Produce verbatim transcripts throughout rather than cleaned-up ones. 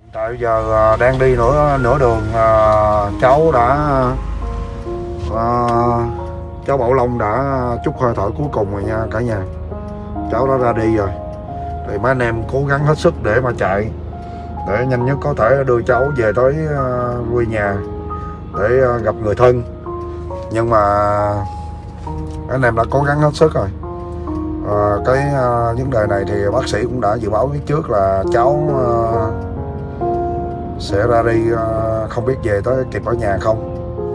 Tại giờ đang đi nửa nửa đường, cháu đã à, cháu Bảo Long đã trút hơi thở cuối cùng rồi nha cả nhà. Cháu đã ra đi rồi, thì mấy anh em cố gắng hết sức để mà chạy để nhanh nhất có thể đưa cháu về tới quê nhà để gặp người thân. Nhưng mà anh em đã cố gắng hết sức rồi. à, cái à, vấn đề này thì bác sĩ cũng đã dự báo biết trước là cháu à, sẽ ra đi, à, không biết về tới kịp ở nhà không.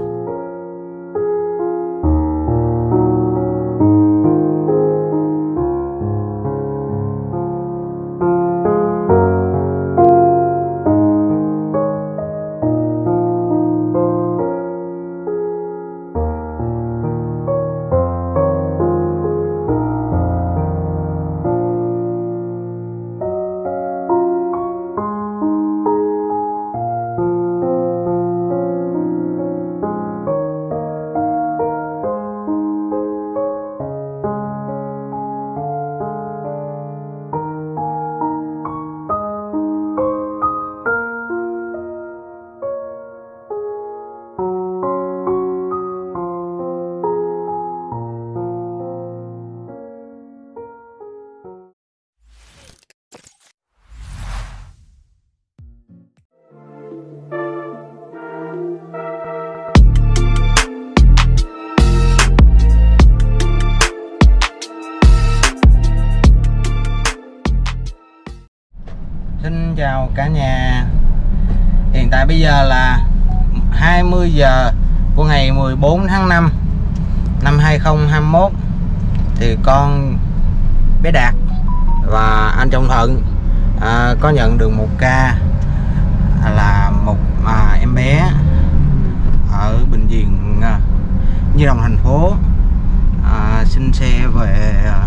Xin chào cả nhà. Hiện tại bây giờ là hai mươi giờ của ngày mười bốn tháng năm năm hai không hai mốt. Thì con bé Đạt và anh Trọng Thuận à, có nhận được một ca là một à, em bé ở bệnh viện à, Nhi đồng thành phố à, xin xe về à,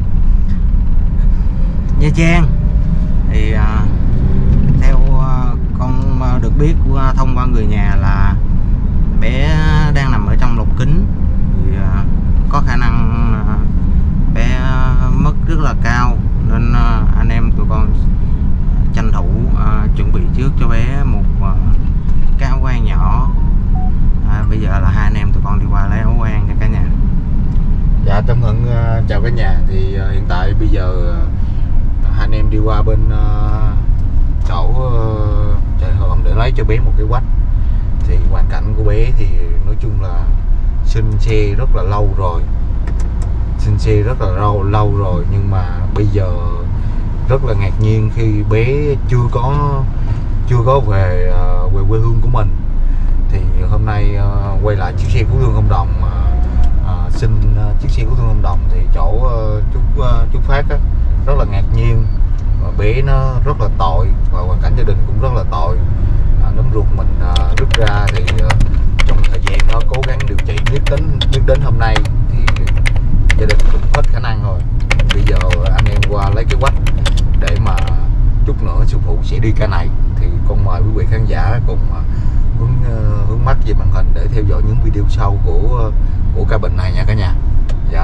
Nha Trang. Thì à, theo à, con được biết qua thông qua người nhà là bé đang nằm ở trong lồng kính, thì à, có khả năng à, bé mất rất là cao, nên à, anh em tụi con tranh thủ à, chuẩn bị trước cho bé một à, cái áo quan nhỏ. à, bây giờ là hai anh em tụi con đi qua lấy áo quan cho cả nhà. Dạ, Tâm Hận uh, chào cả nhà. Thì uh, hiện tại bây giờ uh, hai anh em đi qua bên uh, chỗ uh, chợ Hòm để lấy cho bé một cái quách. Thì hoàn cảnh của bé thì nói chung là xin xe rất là lâu rồi, xin xe rất là lâu lâu rồi nhưng mà bây giờ rất là ngạc nhiên khi bé chưa có chưa có về uh, về quê hương của mình. Thì hôm nay uh, quay lại chiếc xe cứu thương không đồng, uh, uh, xin uh, chiếc xe cứu thương không đồng thì chỗ uh, chú uh, chú Phát á, rất là ngạc nhiên. Và bé nó rất là tội và hoàn cảnh gia đình cũng rất là tội. À, nấm ruột mình à, rút ra thì à, trong thời gian nó cố gắng điều trị biết đến biết đến hôm nay thì gia đình cũng hết khả năng rồi. Bây giờ anh em qua lấy cái quách để mà chút nữa sư phụ sẽ đi ca này. Thì con mời quý vị khán giả cùng à, hướng uh, hướng mắt về màn hình để theo dõi những video sau của uh, của ca bệnh này nha cả nhà. Dạ.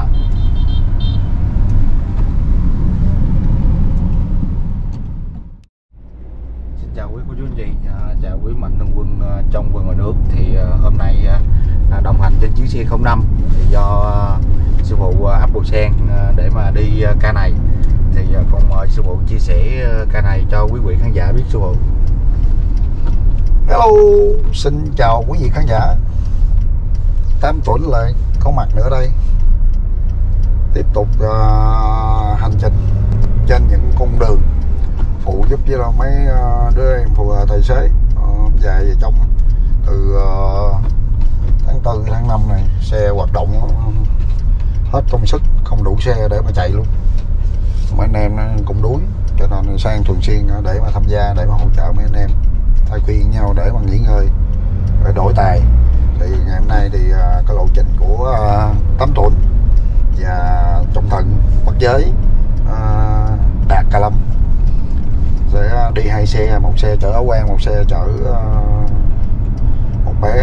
Chào quý cô chú anh chị, à, chào quý mạnh thường quân à, trong và ngoài nước. Thì à, hôm nay à, đồng hành trên chiếc xe không năm thì do à, sư phụ à, ấp Bồ Sen à, để mà đi à, ca này. Thì à, con mời sư phụ chia sẻ à, ca này cho quý vị khán giả biết sư phụ. Hello, xin chào quý vị khán giả. Tám tuổi lại có mặt nữa đây, tiếp tục uh, hành trình trên những cung đường phụ giúp với mấy đứa em phụ tài xế uh, dài về trong từ uh, tháng tư tháng năm này xe hoạt động uh, hết công sức, không đủ xe để mà chạy luôn. Mấy anh em nó cũng đuối cho nên sang thường xuyên để mà tham gia, để mà hỗ trợ mấy anh em thay phiên nhau để mà nghỉ ngơi để đổi tài. Thì ngày hôm nay thì uh, cái lộ trình của uh, Tám Tuần và Trọng Thận Bắc Giới uh, Đạt Cà Lâm sẽ đi hai xe, một xe chở áo quan, một xe chở uh, một bé.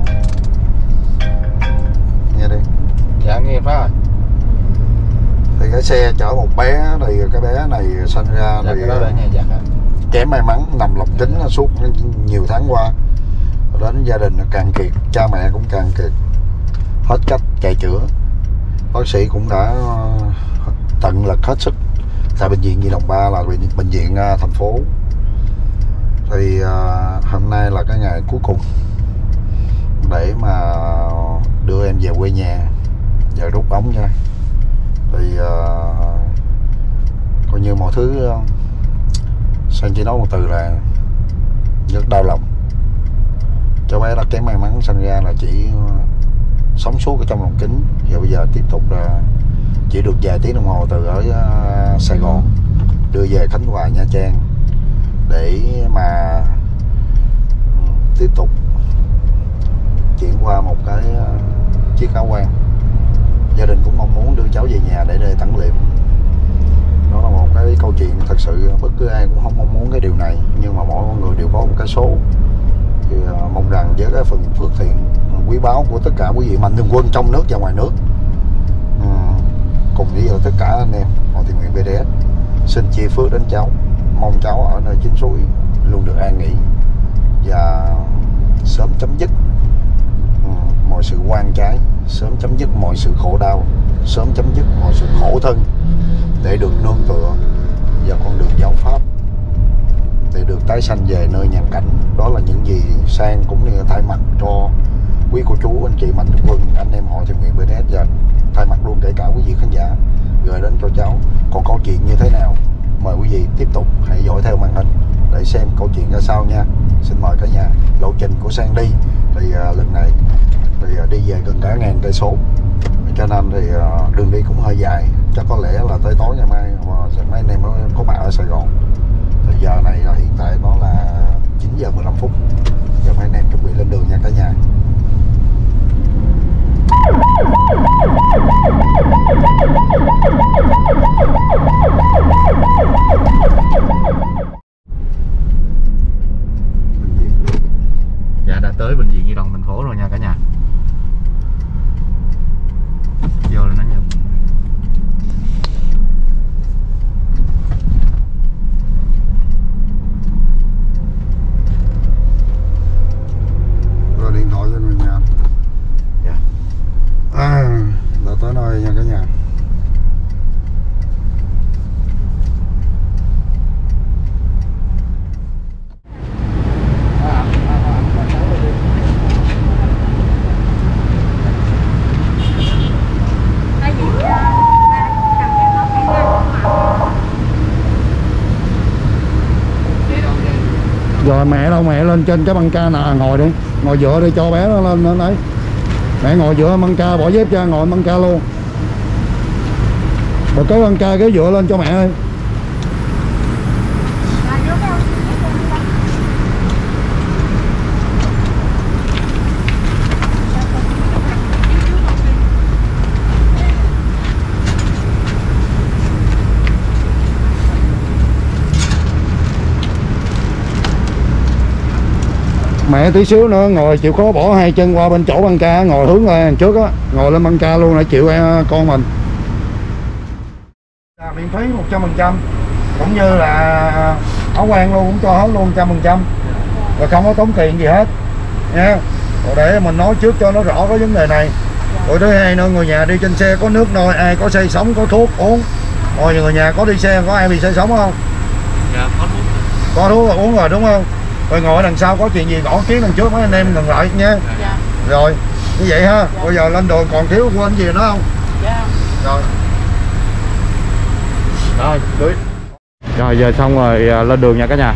Nghe đi. Dạ nghe Phát ơi. Thì cái xe chở một bé thì cái bé này sinh ra Dạ, thì cái đó là nhà giặt á. kém may mắn nằm lọc kính suốt nhiều tháng qua, đến gia đình càng kiệt, cha mẹ cũng càng kiệt, hết cách chạy chữa. Bác sĩ cũng đã tận lực hết sức tại bệnh viện Nhi Đồng ba là bệnh, bệnh viện thành phố. Thì uh, hôm nay là cái ngày cuối cùng để mà đưa em về quê nhà, giờ rút ống nha. Thì uh, coi như mọi thứ uh, Sang chỉ nói một từ là rất đau lòng. Cháu bé đã kém may mắn sinh ra là chỉ sống suốt ở trong lồng kính, và bây giờ tiếp tục là chỉ được vài tiếng đồng hồ từ ở uh, Sài Gòn đưa về Khánh Hòa, Nha Trang để mà uh, tiếp tục chuyển qua một cái uh, chiếc áo quan. Gia đình cũng mong muốn đưa cháu về nhà để để tẩn liệm. Đó là một cái câu chuyện thật sự bất cứ ai cũng không mong muốn cái điều này, nhưng mà mỗi người đều có một cái số. Thì uh, mong rằng với cái phần phước thiện quý báu của tất cả quý vị mạnh thường quân trong nước và ngoài nước, uh, cùng với tất cả anh em Hội Thiện Nguyện bê đê ét xin chia phước đến cháu, mong cháu ở nơi chính suối luôn được an nghỉ và sớm chấm dứt uh, mọi sự oan trái, sớm chấm dứt mọi sự khổ đau, sớm chấm dứt mọi sự khổ thân, để được nương tựa vào con đường giáo pháp, để được tái sanh về nơi nhàn cảnh. Đó là những gì Sang cũng như thay mặt cho quý cô chú, anh chị mạnh thường quân, anh em Hội Thiện Nguyện bê đê ét và thay mặt luôn kể cả quý vị khán giả gửi đến cho cháu. Còn câu chuyện như thế nào, mời quý vị tiếp tục hãy dõi theo màn hình để xem câu chuyện ra sao nha. Xin mời cả nhà. Lộ trình của Sang đi thì uh, lần này thì uh, đi về gần cả ngàn cây số, cho nên thì uh, đường đi cũng hơi dài. Chắc có lẽ là tới tối ngày mai mà mấy anh em có mặt ở Sài Gòn. Thì giờ này là hiện tại nó là chín giờ mười lăm phút. Giờ mấy anh em chuẩn bị lên đường nha cả nhà. Dạ, đã tới bệnh viện Nhi Đồng thành phố rồi nha cả nhà. Vô là nó nhận. Rồi điện thoại cho người nhà. Dạ. À, đã tới nơi nha cả nhà. Rồi mẹ đâu, mẹ lên trên cái băng ca nè, ngồi đi, ngồi dựa đi cho bé nó lên lên đấy. Mẹ ngồi dựa băng ca, bỏ dép ra ngồi băng ca luôn. Rồi cái băng ca cái dựa lên cho mẹ đi. Mẹ tí xíu nữa ngồi chịu khó bỏ hai chân qua bên chỗ băng ca, ngồi hướng ra đằng trước á, ngồi lên băng ca luôn để chịu con mình. Miễn phí một trăm phần trăm, cũng như là áo quan luôn cũng cho hết luôn một trăm phần trăm, và không có tốn tiền gì hết nha. Rồi để mình nói trước cho nó rõ cái vấn đề này. Rồi thứ hai nữa, người nhà đi trên xe có nước nôi, ai có say sóng có thuốc uống. Rồi người nhà có đi xe có ai bị say sóng không? Dạ, có thuốc. Có thuốc là uống rồi đúng không? Rồi ngồi đằng sau có chuyện gì gõ kiến đằng trước mấy anh em ngừng lại nha. Dạ. Rồi như vậy ha. Dạ. Bây giờ lên đường còn thiếu quên gì nữa không? Dạ. Rồi. Rồi, cưới. Rồi giờ xong rồi, lên đường nha cả nhà.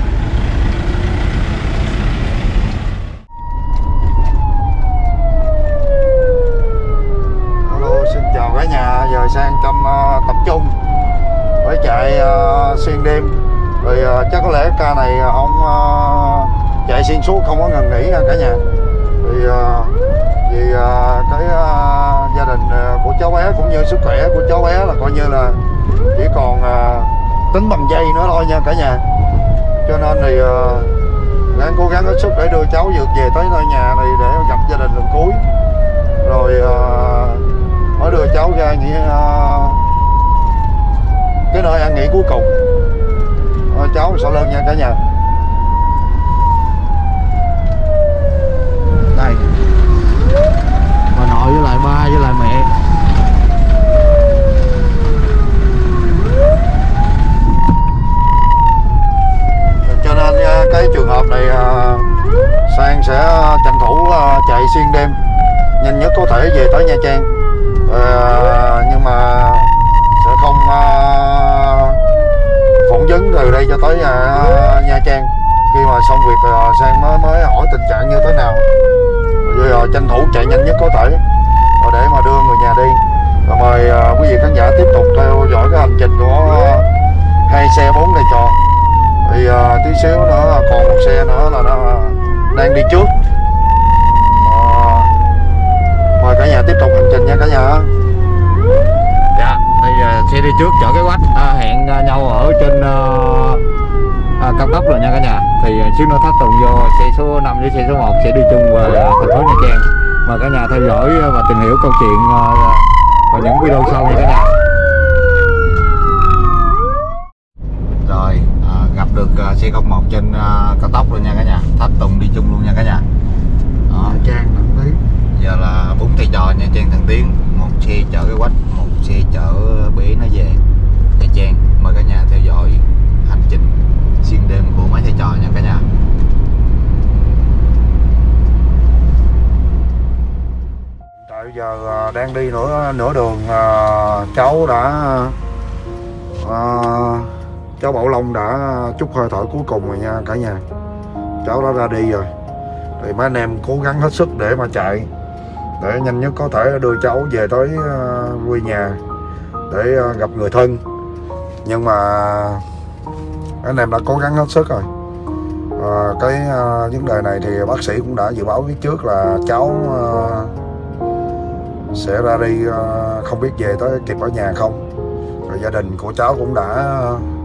Hello, xin chào cả nhà. Giờ Sang trong uh, tập trung phải chạy uh, xuyên đêm. Rồi uh, chắc có lẽ ca này uh, ông uh, chạy xuyên suốt không có ngừng nghỉ nha cả nhà. Thì uh, vì uh, cái uh, gia đình uh, của cháu bé cũng như sức khỏe của cháu bé là coi như là chỉ còn uh, tính bằng giây nữa thôi nha cả nhà. Cho nên thì uh, đang cố gắng hết sức để đưa cháu vượt về tới nơi nhà này để gặp gia đình lần cuối. Rồi uh, mới đưa cháu ra nghỉ uh, cái nơi ăn nghỉ cuối cùng. À, cháu sau lưng nha cả nhà. Đây, bà nội với lại ba với lại mẹ. Cho nên cái trường hợp này Sang sẽ tranh thủ chạy xuyên đêm nhanh nhất có thể về tới Nha Trang. À, nhưng mà sẽ không uh, phỏng vấn từ đây cho tới uh, Nha Trang. Khi mà xong việc uh, Sang mới mới hỏi tình trạng như thế nào. Rồi uh, tranh thủ chạy nhanh nhất có thể rồi để mà đưa người nhà đi. Và mời uh, quý vị khán giả tiếp tục theo dõi cái hành trình của uh, hai xe bốn thầy trò. Thì uh, tí xíu nữa còn một xe nữa là nó đang đi trước. Uh, mời cả nhà tiếp tục hành trình nha cả nhà. Dạ, thì uh, xe đi trước chở cái quách à, hẹn uh, nhau ở trên uh, uh, cao tốc rồi nha cả nhà. Thì uh, xíu nữa Thách Tùng vô xe số năm với xe số một sẽ đi chung về uh, thành phố Nha Trang. Mời cả nhà theo dõi và tìm hiểu câu chuyện uh, vào những video sau nha cả nhà. Rồi uh, gặp được uh, xe không một trên uh, cao tốc rồi nha cả nhà. Thách Tùng đi chung luôn nha cả nhà. Đó. Nha Trang Thuận Tiến. Giờ là bốn thầy trò Nha Trang Thuận Tiến, một xe chở cái quách, một xe chở bé nó về Nha Trang. Mời cả nhà theo dõi hành trình xuyên đêm của mấy thầy trò nha cả nhà. Tại giờ đang đi nửa nửa đường, cháu đã cháu Bảo Long đã chút hơi thở cuối cùng rồi nha cả nhà. Cháu đã ra đi rồi. Thì mấy anh em cố gắng hết sức để mà chạy để nhanh nhất có thể đưa cháu về tới uh, quê nhà để uh, gặp người thân. Nhưng mà anh em đã cố gắng hết sức rồi. Uh, cái uh, vấn đề này thì bác sĩ cũng đã dự báo biết trước là cháu uh, sẽ ra đi, uh, không biết về tới kịp ở nhà không. Rồi gia đình của cháu cũng đã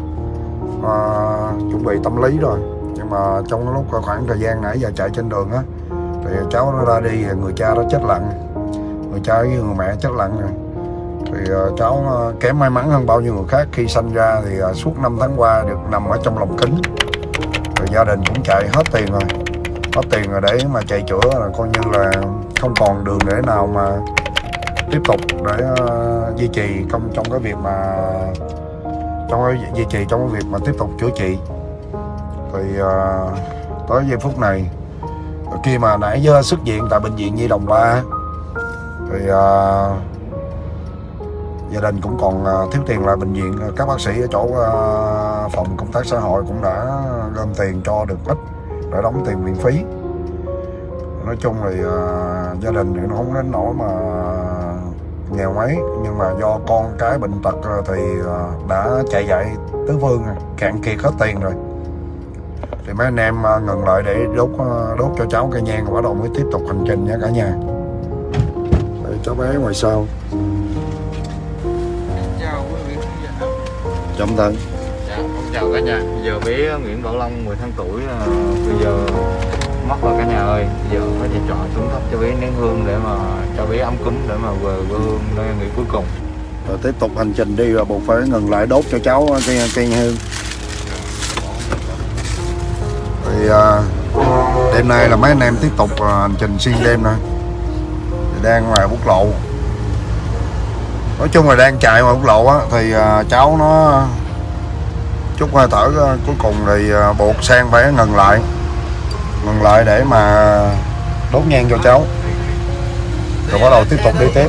uh, chuẩn bị tâm lý rồi. Nhưng mà trong lúc khoảng thời gian nãy giờ chạy trên đường á thì cháu nó ra đi, người cha nó chết lặng, người cha với người mẹ chết lặng rồi. Thì uh, cháu uh, kém may mắn hơn bao nhiêu người khác. Khi sanh ra thì uh, suốt năm tháng qua được nằm ở trong lồng kính. Rồi gia đình cũng chạy hết tiền rồi, hết tiền rồi để mà chạy chữa, là coi như là không còn đường để nào mà tiếp tục để uh, duy trì trong trong cái việc mà trong cái duy trì trong cái việc mà tiếp tục chữa trị. Thì uh, tới giây phút này, khi mà nãy giờ xuất viện tại bệnh viện Nhi Đồng ba thì uh, gia đình cũng còn uh, thiếu tiền lại bệnh viện. Các bác sĩ ở chỗ uh, phòng công tác xã hội cũng đã gom tiền cho được ít để đóng tiền viện phí. Nói chung thì uh, gia đình thì nó không đến nỗi mà nghèo mấy, nhưng mà do con cái bệnh tật thì uh, đã chạy dậy tứ phương, cạn kiệt hết tiền rồi. Thì mấy anh em ngừng lại để đốt đốt cho cháu cây nhang và bắt đầu mới tiếp tục hành trình nha cả nhà. Đây, cháu bé ngoài sau. Chào quý vị khán giả. Chậm thân. Dạ, chào cả nhà. Giờ bé Nguyễn Bảo Long mười tháng tuổi bây giờ mất rồi cả nhà ơi. Giờ có thầy trò xuống thắp cho bé nén hương để mà cho bé ấm cúng để mà về quê hương nơi nghỉ cuối cùng. Rồi tiếp tục hành trình đi và buộc phải ngừng lại đốt cho cháu cây cây hương. Thì uh, đêm nay là mấy anh em tiếp tục uh, hành trình xuyên đêm nè. Đang ngoài quốc lộ. Nói chung là đang chạy ngoài quốc lộ á, thì uh, cháu nó chút hơi thở uh, cuối cùng thì uh, buộc Sang phải ngừng lại. Ngừng lại để mà đốt nhang cho cháu. Rồi bắt đầu tiếp tục đi tiếp.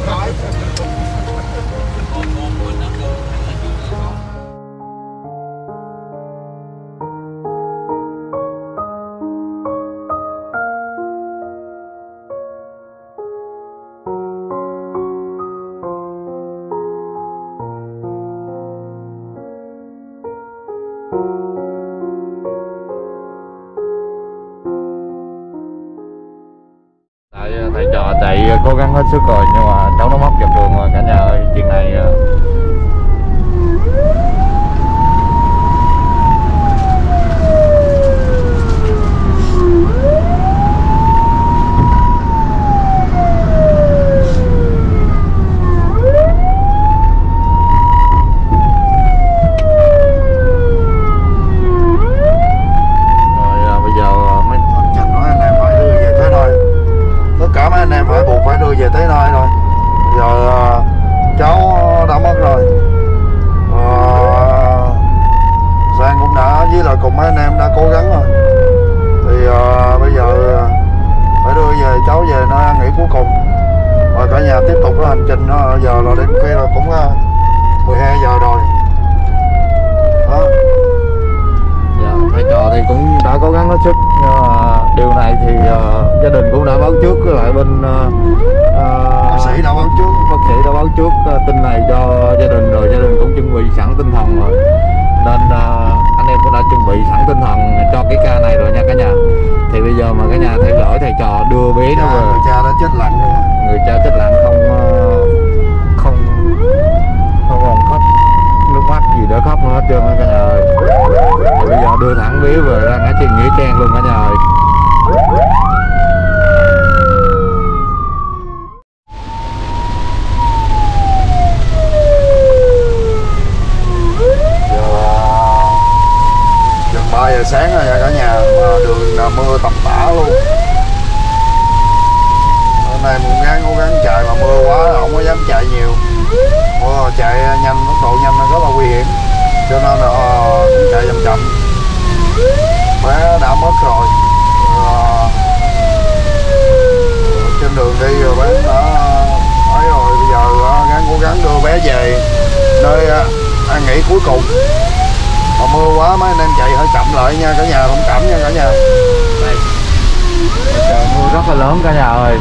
Thầy trò chạy cố gắng hết sức rồi nhưng mà cháu nó mất dọc đường rồi cả nhà ơi. Chuyện này nó sức, nhưng mà điều này thì uh, gia đình cũng đã báo trước với lại bên uh, bác sĩ đã báo trước bác sĩ đã báo trước uh, tin này cho gia đình rồi, gia đình cũng chuẩn bị sẵn tinh thần rồi, nên uh, anh em cũng đã chuẩn bị sẵn tinh thần cho cái ca này rồi nha cả nhà. Thì bây giờ mà cả nhà theo dõi thầy trò đưa bé nó về, người cha đã chết lặng luôn, người cha chết lặng, không uh, không không còn khóc nước mắt gì để khóc nữa hết trơn cả nhà ơi. Thì bây giờ đưa thẳng bé về ra ngã trên Nghĩa Trang luôn cả nhà ơi. ba giờ sáng rồi cả nhà, mà đường là mưa tầm tã luôn. Hôm nay mình gắng cố gắng chạy mà mưa quá không có dám chạy nhiều. Mưa chạy nhanh, tốc độ nhanh nó rất là nguy hiểm, cho nên là cũng chạy chậm chậm. Bé đã mất rồi. À, trên đường đi rồi bé đã ấy rồi, bây giờ gắng cố gắng đưa bé về nơi ăn nghỉ cuối cùng. Mà mưa quá mấy anh em chạy hơi chậm lại nha cả nhà, thông cảm nha cả nhà. Đây, trời mưa rất là lớn cả nhà ơi.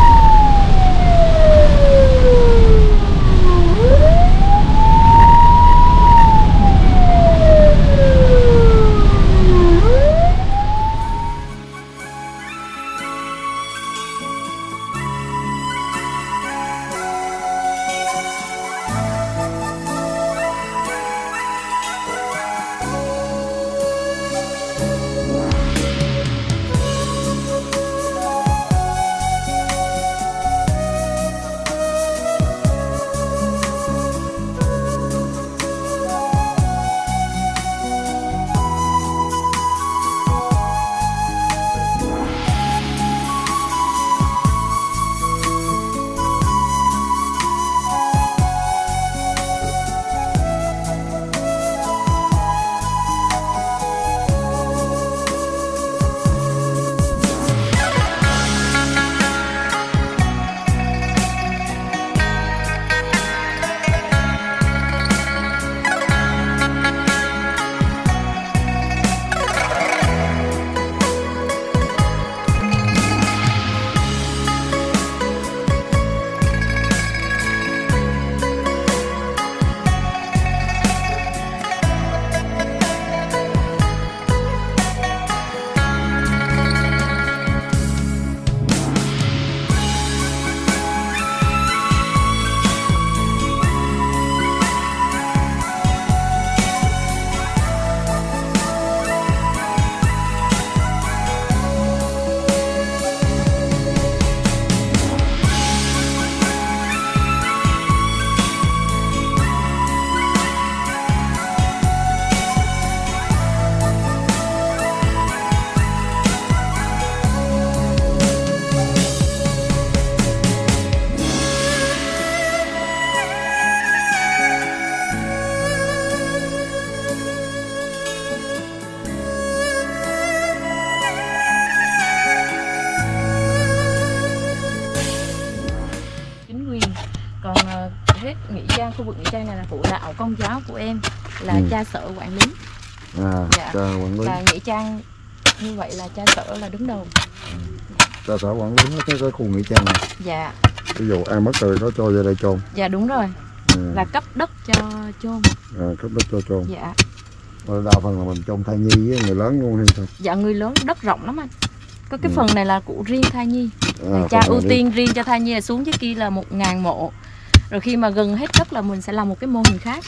Nghĩa Trang, khu vực Nghĩa Trang này là phụ đạo công giáo của em, là ừ. cha sở quản lý. À, dạ. cha quản lý. Và Nghĩa Trang như vậy là cha sở là đứng đầu. Ừ. Cha sở quản lý hết cái, cái khu Nghĩa Trang này. Dạ. Ví dụ ai mất rồi có cho về đây chôn. Dạ đúng rồi. Ừ. Là cấp đất cho chôn. À, cấp đất cho chôn. Dạ. Rồi đa phần là mình chôn thai nhi với người lớn luôn hay sao? Dạ người lớn đất rộng lắm anh. Có cái ừ. phần này là của riêng thai nhi. À, cha ưu tiên riêng cho thai nhi, là xuống dưới kia là một ngàn mộ. Rồi khi mà gần hết đất là mình sẽ làm một cái mô hình khác.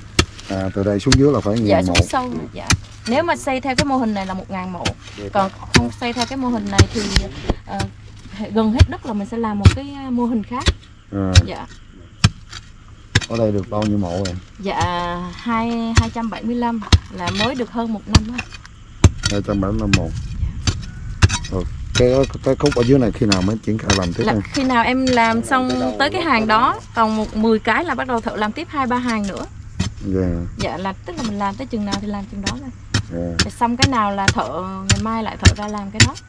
À, từ đây xuống dưới là phải ngàn dạ, mộ. xuống sâu. Dạ. Nếu mà xây theo cái mô hình này là một ngàn mộ. Còn không xây theo cái mô hình này thì uh, gần hết đất là mình sẽ làm một cái mô hình khác. À. Dạ. Ở đây được bao nhiêu mộ rồi? Dạ hai hai trăm bảy mươi lăm, là mới được hơn một năm thôi. hai trăm bảy mươi lăm mộ. Rồi, cái cái khúc ở dưới này khi nào mới triển khai làm tiếp? Là khi nào em làm xong tới cái hàng đó, còn một mười cái là bắt đầu thợ làm tiếp hai ba hàng nữa. Yeah. Dạ là tức là mình làm tới chừng nào thì làm chừng đó thôi. Yeah. Rồi xong cái nào là thợ ngày mai lại thợ ra làm cái đó.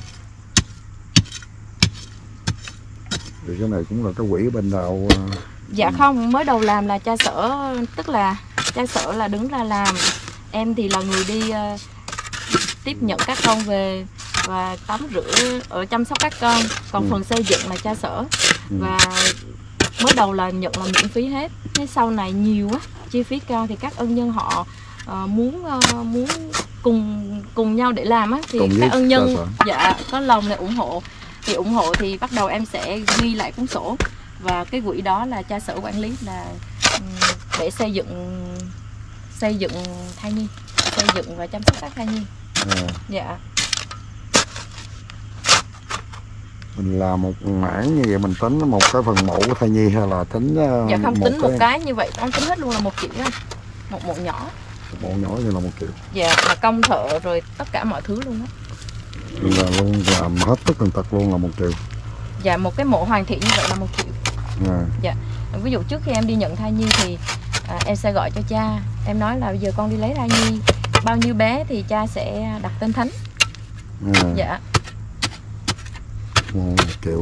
Thì cái này cũng là cái quỹ bên đạo. Dạ không, mới đầu làm là cha sở, tức là cha sở là đứng ra làm, em thì là người đi uh, tiếp nhận các con về và tắm rửa ở chăm sóc các con. Còn Ừ. phần xây dựng là cha sở. Ừ. Và mới đầu là nhận là miễn phí hết. Thế sau này nhiều quá, chi phí cao thì các ân nhân họ ờ, muốn ờ, muốn cùng cùng nhau để làm á, thì Cùng với các ân nhân cha sở. dạ có lòng để ủng hộ. Thì ủng hộ thì bắt đầu em sẽ ghi lại cuốn sổ, và cái quỹ đó là cha sở quản lý, là ừm, để xây dựng xây dựng thai nhi, xây dựng và chăm sóc các thai nhi. À, Dạ. mình làm một mảng như vậy mình tính một cái phần mộ của thai nhi hay là tính uh, Dạ không, tính một cái như vậy con tính hết luôn là một triệu anh. Một mộ nhỏ. mộ nhỏ như là một triệu. Dạ, là công thợ rồi tất cả mọi thứ luôn á. Là luôn làm hết tất tần tật luôn là một triệu. Dạ, một cái mộ hoàn thiện như vậy là một triệu. À, Dạ. Ví dụ trước khi em đi nhận thai nhi thì à, em sẽ gọi cho cha. Em nói là bây giờ con đi lấy thai nhi, bao nhiêu bé thì cha sẽ đặt tên thánh. à, Dạ. một triệu.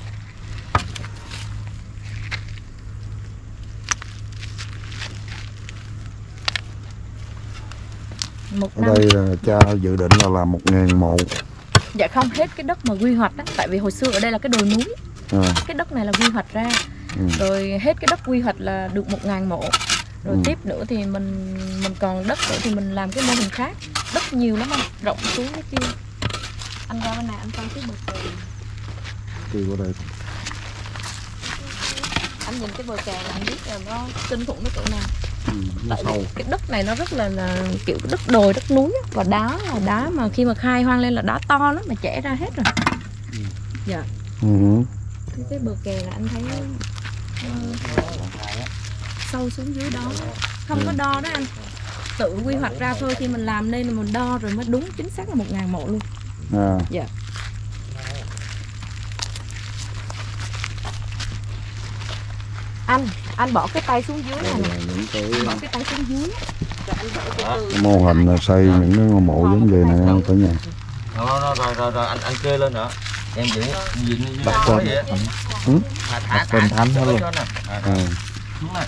Một Ở năm. đây là cha dự định là làm một ngàn mộ. Dạ không, hết cái đất mà quy hoạch đó. Tại vì hồi xưa ở đây là cái đồi núi. À, Cái đất này là quy hoạch ra. ừ. Rồi hết cái đất quy hoạch là được một ngàn mộ. Rồi Ừ. tiếp nữa thì mình mình còn đất nữa thì mình làm cái mô hình khác. Đất nhiều lắm anh, rộng xuống cái kia. Anh ra bên này anh coi cái bờ kè. Đi qua đây. Anh nhìn cái bờ kè là anh biết là nó kinh khủng đến cỡ nào. Ừ, nó Tại sâu. vì cái đất này nó rất là, là kiểu đất đồi, đất núi á. Và đá là đá mà khi mà khai hoang lên là đá to lắm mà chẻ ra hết rồi. Ừ. Dạ. Ừ. hử. Cái, cái bờ kè là anh thấy uh, sâu xuống dưới đó. Không có đo đó anh. Tự quy hoạch ra thôi, khi mình làm nên là mình đo rồi mới đúng chính xác là một ngàn mộ luôn. À, Dạ. Anh, anh bỏ cái tay xuống dưới này đây nè. là những cái Bỏ cái tay xuống dưới. Rồi anh bỏ từ từ. mô hình là xây những cái mộ giống vậy này không cả nhà. Rồi, rồi, rồi, rồi, rồi, anh anh kê lên nữa. Em giữ giữ như Đặt đó tên. vậy á. Ừ? Thả thả Đặt tên thả thánh hết cho luôn. nó nè. À, À, xuống này.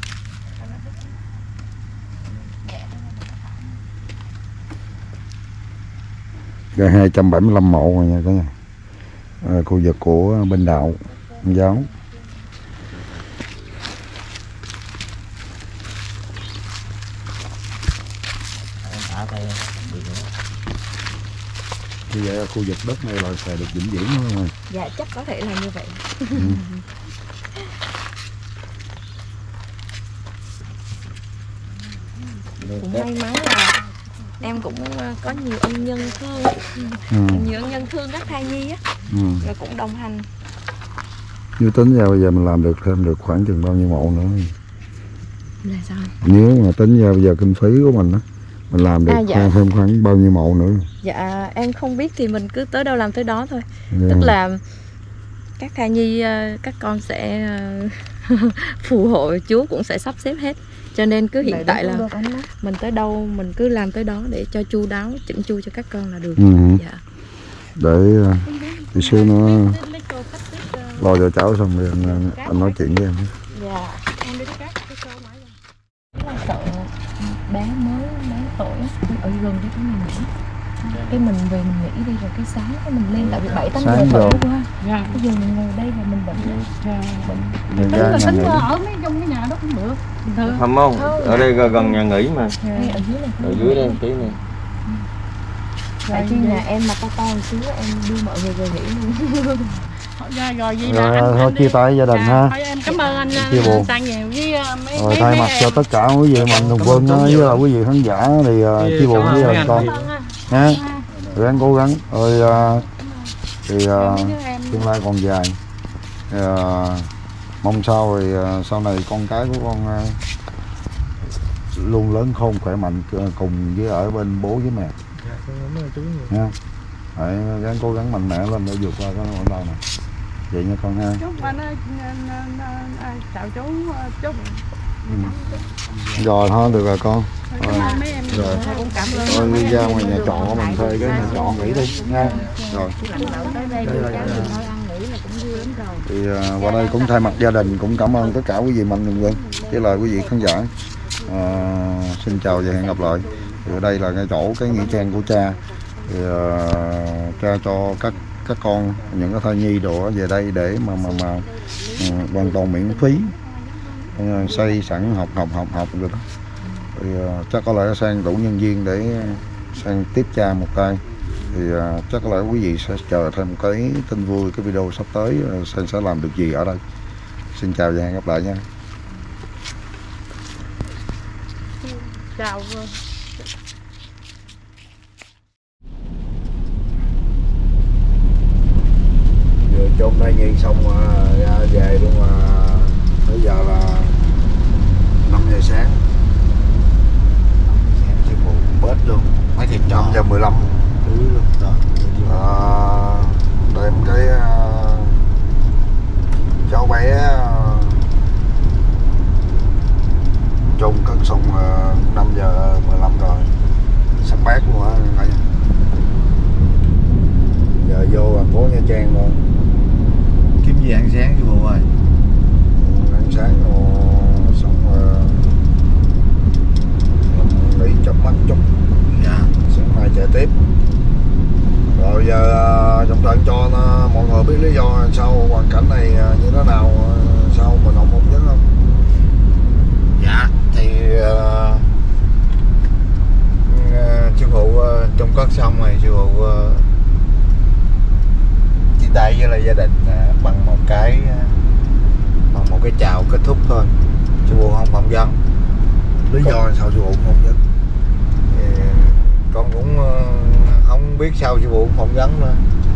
cái hai trăm bảy mươi lăm mộ rồi nha cả nhà. À, khu vực của bên đạo Công giáo. Em thả tay lên. Được rồi. Như vậy là khu vực đất này là sẽ được vĩnh viễn thôi rồi. Dạ chắc có thể là như vậy. Ừ. Cũng may mắn là em cũng ờ, có nhiều ân nhân thương, Ừ. nhiều ân nhân thương các thai nhi á, Ừ. rồi cũng đồng hành. Nếu tính ra bây giờ mình làm được thêm được khoảng chừng bao nhiêu mộ nữa? Là sao? Nếu mà tính ra bây giờ kinh phí của mình á, mình làm được À, dạ. thêm khoảng bao nhiêu mộ nữa? Dạ em không biết thì mình cứ tới đâu làm tới đó thôi. Dạ. Tức là các thai nhi ờ, các con sẽ ờ, phù hộ, Chúa cũng sẽ sắp xếp hết. Cho nên cứ hiện tại là mình tới đâu mình cứ làm tới đó để cho chu đáo, chỉnh chu cho các con là được. Ừ. Dạ. Để uh, tí xíu nữa lo cho cháu xong rồi anh, anh nói chuyện với em. Dạ. Em đi cắt cái câu máy rồi. Là sợ bé mới mấy tuổi ở gần cái chỗ này nữa. Cái mình về mình nghỉ đi rồi cái sáng cái mình lên, tại vì bảy tám giờ Sáng tối rồi. qua. Bây giờ mình ngồi đây và mình bệnh bệnh. Mình Tính ra là nhà tính nghỉ. ở mấy trong cái nhà đó cũng được. Bình thường. Không không, ở đây gần gần nhà nghỉ mà. Ngay ở dưới này. Ở dưới đây một tí này. Tại chứ nhà em mà to to một xíu em đưa mọi người về nghỉ luôn. Rồi, rồi vậy Rồi, là anh, thôi anh chia đi. tay gia đình À, ha. thôi em cảm ơn anh, Chia buồn. anh Sang nhiều với uh, mấy Rồi mấy thay mấy mặt cho em. tất cả quý vị mạnh thường quân á, với là quý vị khán giả thì uh, chia buồn với gia đình con nha. Tụi em cố gắng rồi uh, thì uh, tương lai còn dài. Uh, mong sao rồi uh, sau này con cái của con uh, luôn lớn khôn khỏe mạnh uh, cùng với ở bên bố với mẹ nha. Đấy, gắng cố gắng mạnh mẽ lên để vượt qua cái nỗi đau này. Vậy nha con ha. Chúc anh ơi, chào chú, chúc. Ừ. Rồi thôi được rồi con. Cảm ơn mấy em. Rồi. Cũng cảm ơn. Thôi đi ra ngoài nhà trọ của mình thuê cái nhà trọ nghỉ đi nha. Rồi. Đây là- Thì uh, qua đây cũng thay mặt gia đình cũng cảm ơn tất cả quý vị mạnh thường quân với lại quý vị khán giả. Uh, xin chào và hẹn gặp lại. Thì ở đây là cái chỗ cái nghĩa trang của cha thì uh, cha cho các các con những cái thai nhi đồ về đây để mà mà mà uh, hoàn toàn miễn phí, uh, xây sẵn học học học học rồi đó. Thì uh, chắc có lẽ sang đủ nhân viên để sang tiếp cha một tay. Thì uh, chắc có lẽ quý vị sẽ chờ thêm một cái tin vui, cái video sắp tới uh, sang sẽ làm được gì ở đây. Xin chào và hẹn gặp lại nha. Chào. Vừa chôn thai nhi xong mà ra về luôn, mà bây giờ là năm giờ sáng. Sư phụ bớt luôn mấy thịt năm nhỏ giờ mười lăm. đứa luôn đó. À, đem cái uh, cháu bé uh, chôn cất xong uh, năm giờ mười lăm rồi, sắp bát luôn á. Giờ vô thành phố Nha Trang rồi. Kiếm gì ăn sáng sư phụ ơi? Ăn sáng rồi xong uh, nghỉ chợp mắt chút. Dạ. Sáng mai chạy tiếp. Rồi giờ uh, trong trận cho nó, mọi người biết lý do sao hoàn cảnh này uh, như thế nào, uh, sao mình không mong vấn không? Dạ thì uh, uh, sư phụ uh, trông cất xong rồi sư phụ uh, chia tay với lại gia đình uh, bằng một cái uh, bằng một cái chào kết thúc thôi. Sư phụ không phỏng vấn. Lý do sao sư phụ không vấn? Thì con cũng uh, không biết sao sư phụ phỏng vấn nữa.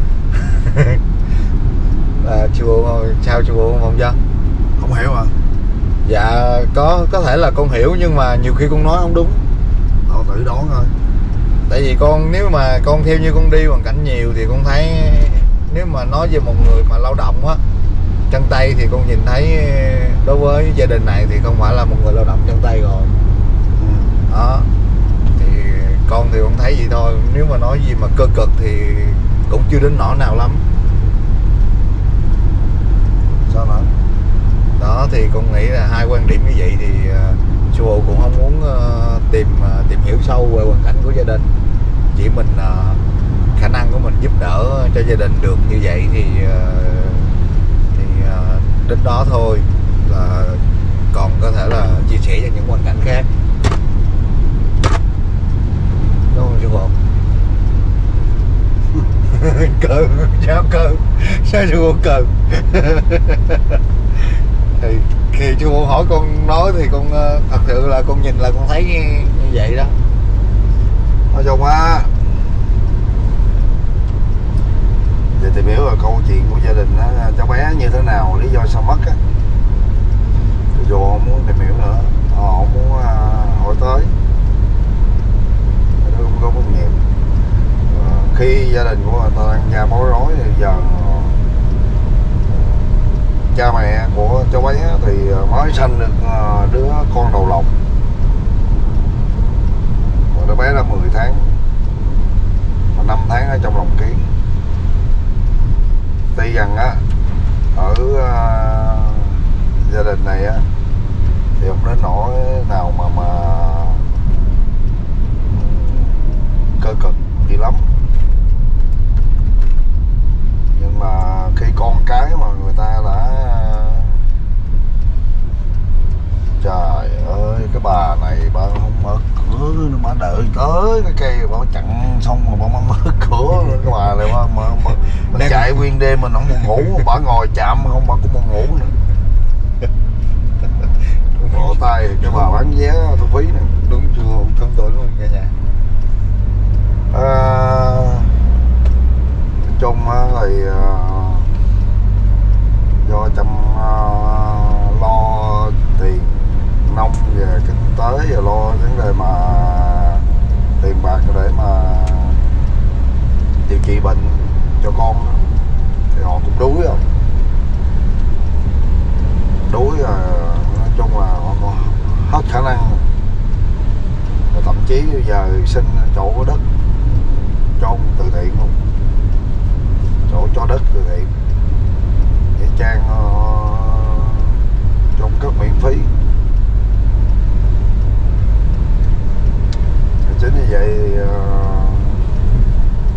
À, sư phụ sao sư phụ không phỏng vấn? Không hiểu à? Dạ có có thể là con hiểu nhưng mà nhiều khi con nói không đúng. Họ tự đoán thôi. Tại vì con nếu mà con theo như con đi hoàn cảnh nhiều thì con thấy nếu mà nói về một người mà lao động á, chân tay thì con nhìn thấy đối với gia đình này thì không phải là một người lao động chân tay rồi. Ừ. Đó. Thì con thì con thấy vậy thôi. Nếu mà nói gì mà cơ cực thì cũng chưa đến nỗi nào lắm. Sao nữa? Đó thì con nghĩ là hai quan điểm như vậy thì uh, sư phụ cũng không muốn uh, tìm uh, tìm hiểu sâu về hoàn cảnh của gia đình. Chỉ mình uh, khả năng của mình giúp đỡ cho gia đình được như vậy thì uh, thì uh, đến đó thôi, là còn có thể là chia sẻ cho những hoàn cảnh khác. Đúng không sư phụ? Cơ sao cơ sao sư phụ cơ? Thì khi sư phụ hỏi con nói thì con thật sự là con nhìn là con thấy như, như vậy đó. Nói chung á, về tìm hiểu là câu chuyện của gia đình á, cháu bé như thế nào, lý do sao mất á, thì dù không muốn tìm hiểu nữa, họ không muốn uh, hỏi tới, nó không có kinh nghiệm. Uh, khi gia đình của người ta đang ra bối rối thì giờ uh, cha mẹ của cháu bé thì mới sanh được uh, đứa con đầu lòng, và đứa bé là mười tháng, mà năm tháng ở trong lòng ký. Tuy rằng á ở uh, gia đình này á thì không đến nỗi nào mà mà cơ cực gì lắm, nhưng mà khi con cái mà người ta đã, trời ơi cái bà này bà không mở cửa, bà đợi tới cái cây bà chặn xong rồi bà mở cửa. Cái bà này bà, bà, bà, bà chạy nguyên đêm mình không buồn ngủ, bà ngồi chạm không bà cũng buồn ngủ nữa. Vỗ tay cái bà bán vé thu phí này. Đúng chưa, không tội luôn cả nhà. À, chung thì uh, do chăm uh, lo tiền nông về kinh tế, và lo vấn đề mà tiền bạc để mà điều trị bệnh cho con thì họ cũng đuối không đuối là nói chung là họ còn hết khả năng, và thậm chí bây giờ xin chỗ có đất chôn từ thiện luôn, chỗ cho đất từ thiện để Trang uh, chôn cất miễn phí. Chính như vậy thì, uh,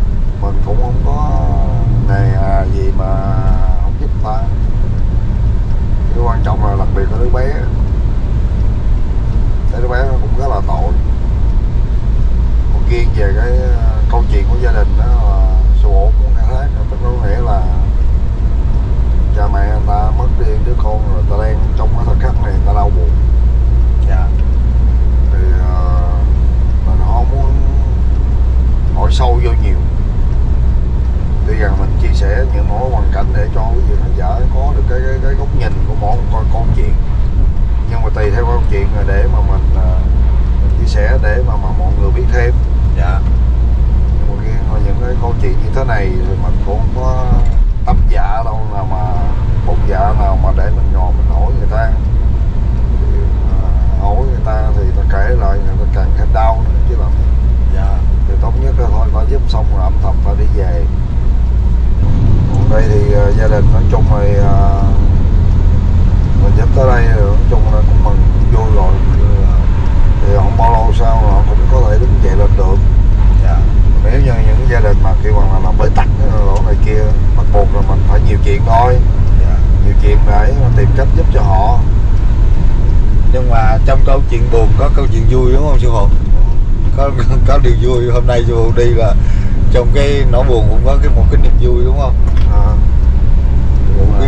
về cái câu chuyện của gia đình đó là số ổn của người khác, tức có nghĩa là cha mẹ người ta mất đi đứa con rồi, ta đang trong cái thời khắc này người ta đau buồn. Dạ. Thì uh, mình không muốn hỏi sâu vô nhiều, tuy rằng mình chia sẻ những mối hoàn cảnh để cho quý vị khán giả có được cái cái, cái góc nhìn của mỗi một con câu chuyện, nhưng mà tùy theo câu chuyện rồi để mà mình, uh, mình chia sẻ để mà mà mọi người biết thêm. Dạ. Nhưng mà riêng những cái câu chuyện như thế này thì mình cũng không có tâm dạ đâu nào mà bụng dạ nào mà để mình ngồi mình hỏi người ta. Thì, uh, hỏi người ta thì ta kể lại người ta càng thêm đau nữa chứ làm. Dạ. Thì tốt nhất là thôi ta giúp xong rồi âm thầm ta đi về. Còn đây thì uh, gia đình nói chung rồi uh, mình giúp tới đây rồi, nói chung là cũng mừng vui rồi. Thì không bao lâu sau họ cũng có thể đứng dậy lên được. Dạ. Nếu như những gia đình mà kêu bằng là làm bế tắc lỗ này kia, bắt buộc là mình phải nhiều chuyện thôi. Dạ. Nhiều chuyện để tìm cách giúp cho họ. Nhưng mà trong câu chuyện buồn có câu chuyện vui đúng không sư phụ? Có có điều vui. Hôm nay sư phụ đi là trong cái nỗi buồn cũng có cái một cái niềm vui đúng không? À, nhưng mà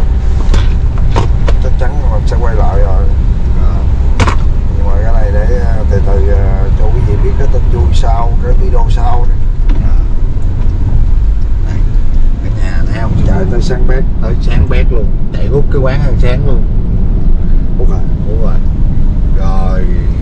chắc chắn là mình sẽ quay lại rồi. À. Nhưng mà cái này để từ từ cho quý vị biết cái tin vui sau cái video sau này. Dạ. Đây, ở nhà thấy không? Chạy tới sáng bét, tới sáng bét luôn, chạy hút cái quán ăn sáng luôn. hút à? Đúng rồi. Rồi